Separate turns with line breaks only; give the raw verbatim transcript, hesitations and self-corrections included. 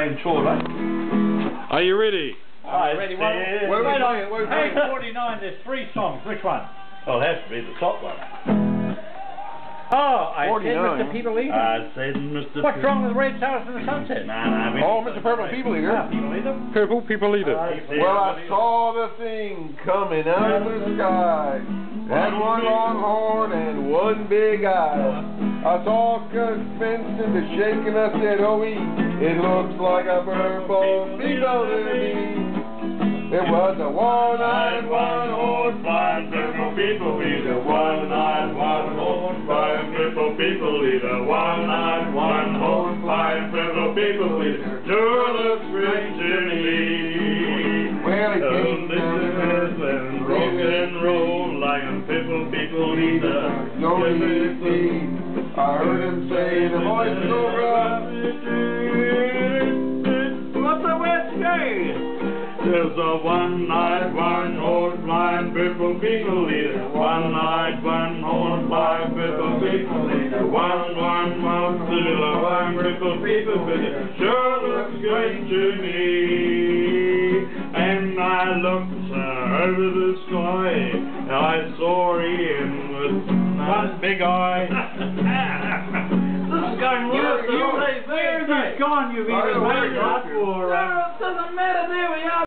Are you ready?
Alright, ready? One.
Wait, wait, wait, wait,
Page
wait.
forty-nine, there's three songs. Which one?
Well, it has to be the top one.
Oh, I said
forty-nine.
Mister People Eater.
I said Mister
What's wrong with Red Stars in the Sunset?
Nah, nah, we-
Oh, Mister Purple People Eater.
Ah, People Eater.
Purple people leader.
Well, I saw the thing coming out of the sky. Had one long horn and one big eye. I saw us fenced in the shake and I said, oh, e, it looks like a purple people to me. It was a one-eyed, one-horned, flying purple people eater. One-eyed, one-horned, flying purple people eater. One-eyed, one-horned, flying purple people eater. Sure looks great to me. Well, he came down
and rock and roll like a purple people eater.
Don't you see? I heard him say the voice is so rough.
What's the word say? There's a one-eyed, one-horned, flying purple people eater. One-eyed, one-horned, flying purple people eater. One, one, one, two, flying purple people eater. Sure looks great to me. And I looked uh, over the sky, and I saw Ian with one big eye. This is going worse. Where have you gone, you've even made it up for? Uh, it doesn't matter, there we are.